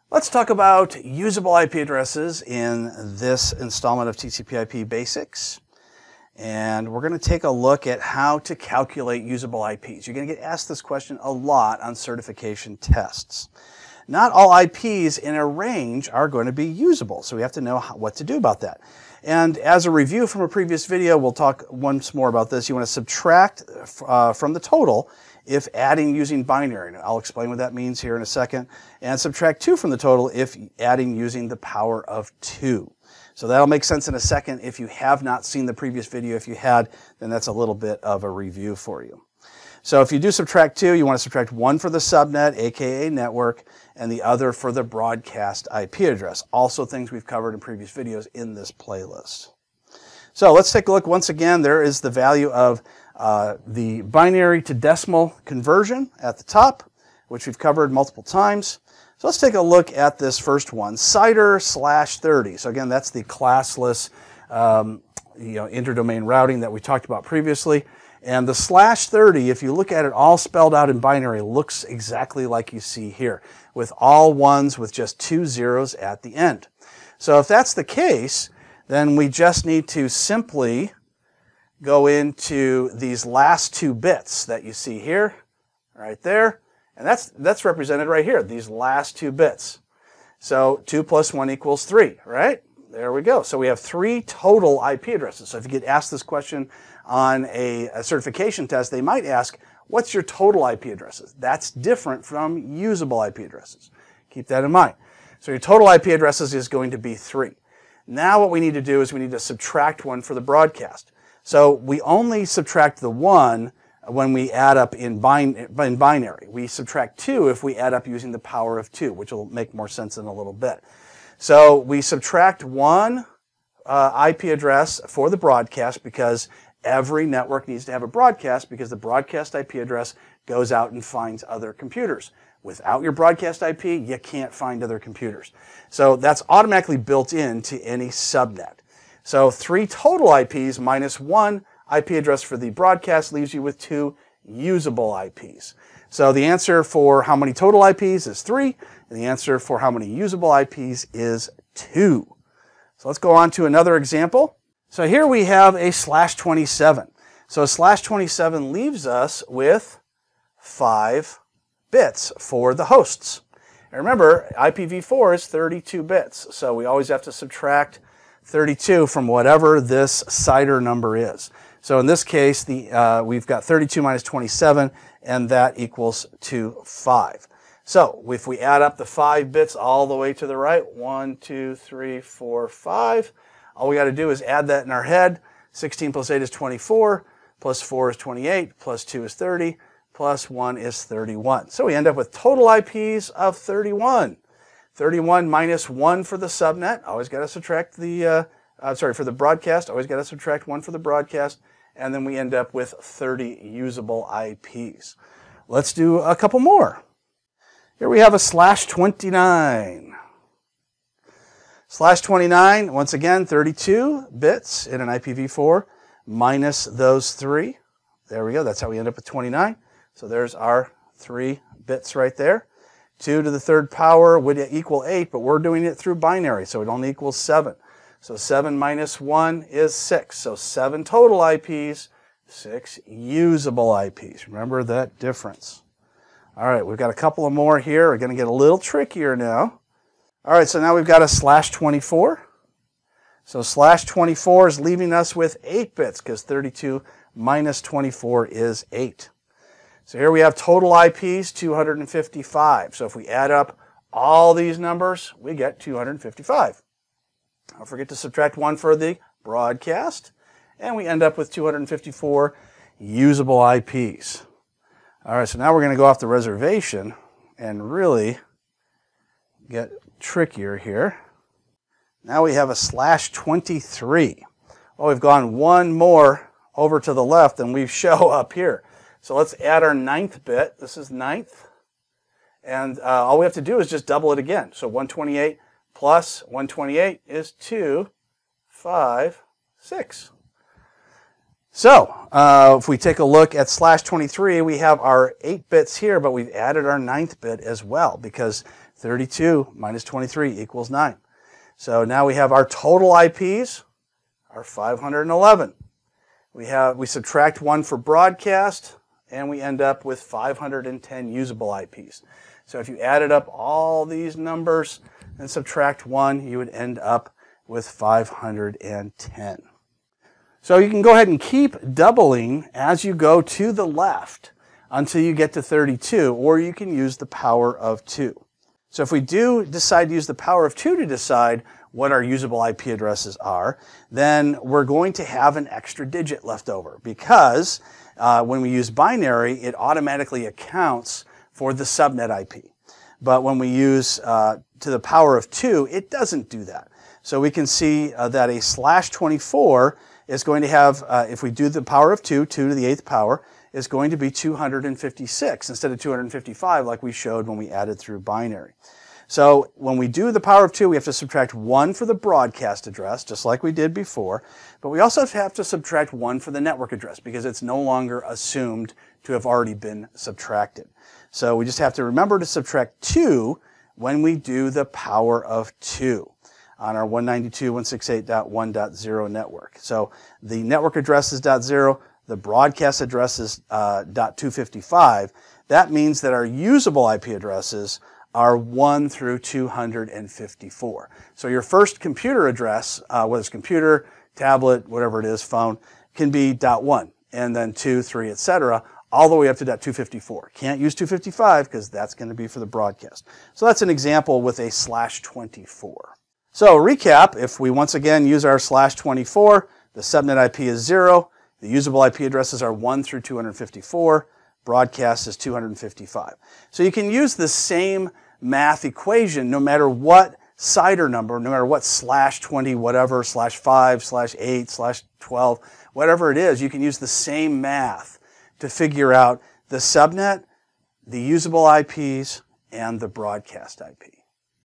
Let's talk about usable IP addresses in this installment of TCPIP Basics. And we're going to take a look at how to calculate usable IPs. You're going to get asked this question a lot on certification tests. Not all IPs in a range are going to be usable, so we have to know what to do about that. And as a review from a previous video, we'll talk once more about this. You want to subtract from the total if adding using binary. I'll explain what that means here in a second. And subtract 2 from the total if adding using the power of 2. So that'll make sense in a second if you have not seen the previous video. If you had, then that's a little bit of a review for you. So if you do subtract 2, you want to subtract 1 for the subnet, aka network, and the other for the broadcast IP address. Also things we've covered in previous videos in this playlist. So let's take a look once again. There is the value of the binary to decimal conversion at the top, which we've covered multiple times. So let's take a look at this first one, CIDR/30. So again, that's the classless interdomain routing that we talked about previously. And the /30, if you look at it all spelled out in binary, looks exactly like you see here, with all ones with just 2 zeros at the end. So if that's the case, then we just need to simply go into these last 2 bits that you see here, right there, and that's represented right here, these last 2 bits. So 2 plus 1 equals 3, right? There we go. So we have 3 total IP addresses. So if you get asked this question on a certification test, they might ask, what's your total IP addresses? That's different from usable IP addresses. Keep that in mind. So your total IP addresses is going to be 3. Now what we need to do is we need to subtract 1 for the broadcast. So we only subtract the 1 when we add up in binary. We subtract 2 if we add up using the power of 2, which will make more sense in a little bit. So we subtract 1 IP address for the broadcast because every network needs to have a broadcast because the broadcast IP address goes out and finds other computers. Without your broadcast IP, you can't find other computers. So that's automatically built into any subnet. So 3 total IPs minus 1 IP address for the broadcast leaves you with 2 usable IPs. So the answer for how many total IPs is 3, and the answer for how many usable IPs is 2. So let's go on to another example. So here we have a /27. So /27 leaves us with 5 bits for the hosts. And remember, IPv4 is 32 bits, so we always have to subtract 32 from whatever this CIDR number is. So in this case, we've got 32 minus 27, and that equals to 5. So if we add up the 5 bits all the way to the right, 1, 2, 3, 4, 5, all we got to do is add that in our head. 16 plus 8 is 24, plus 4 is 28, plus 2 is 30, plus 1 is 31. So we end up with total IPs of 31. 31 minus 1 for the subnet, always got to subtract the, for the broadcast, always got to subtract 1 for the broadcast, and then we end up with 30 usable IPs. Let's do a couple more. Here we have a /29. /29, once again, 32 bits in an IPv4 minus those 3. There we go, that's how we end up with 29. So there's our 3 bits right there. 2 to the 3rd power would equal 8, but we're doing it through binary, so it only equals 7. So 7 minus 1 is 6. So 7 total IPs, 6 usable IPs. Remember that difference. All right, we've got a couple of more here. We're going to get a little trickier now. All right, so now we've got a /24. So /24 is leaving us with 8 bits because 32 minus 24 is 8. So here we have total IPs, 255. So if we add up all these numbers, we get 255. Don't forget to subtract 1 for the broadcast, and we end up with 254 usable IPs. All right, so now we're going to go off the reservation and really get trickier here. Now we have a /23. Well, we've gone 1 more over to the left than we show up here. So let's add our 9th bit. This is 9th. And all we have to do is just double it again. So 128 plus 128 is 2, 5, 6. So if we take a look at /23, we have our 8 bits here, but we've added our 9th bit as well because 32 minus 23 equals 9. So now we have our total IPs are 511. We subtract 1 for broadcast, and we end up with 510 usable IPs. So if you added up all these numbers and subtract 1, you would end up with 510. So you can go ahead and keep doubling as you go to the left until you get to 32, or you can use the power of 2. So if we do decide to use the power of 2 to decide what our usable IP addresses are, then we're going to have an extra digit left over, because when we use binary, it automatically accounts for the subnet IP. But when we use to the power of 2, it doesn't do that. So we can see that a /24 is going to have, if we do the power of 2, 2 to the 8th power, is going to be 256 instead of 255 like we showed when we added through binary. So when we do the power of 2, we have to subtract 1 for the broadcast address, just like we did before. But we also have to subtract 1 for the network address, because it's no longer assumed to have already been subtracted. So we just have to remember to subtract 2 when we do the power of 2 on our 192.168.1.0 network. So the network address is .0, the broadcast address is .255. That means that our usable IP addresses are 1 through 254. So your first computer address, whether it's computer, tablet, whatever it is, phone, can be .1, and then 2, 3, etc., all the way up to .254. Can't use 255 because that's going to be for the broadcast. So that's an example with a /24. So recap, if we once again use our /24, the subnet IP is 0, the usable IP addresses are 1 through 254, broadcast is 255. So you can use the same math equation no matter what CIDR number, no matter what /20 whatever, /5, /8, /12, whatever it is, you can use the same math to figure out the subnet, the usable IPs, and the broadcast IP.